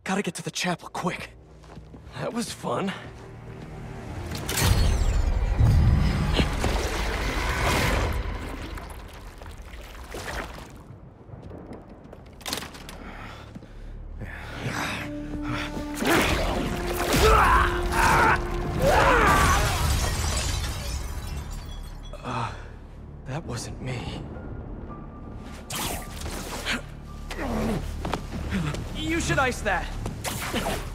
Gotta get to the chapel quick. That was fun. That wasn't me. You should ice that.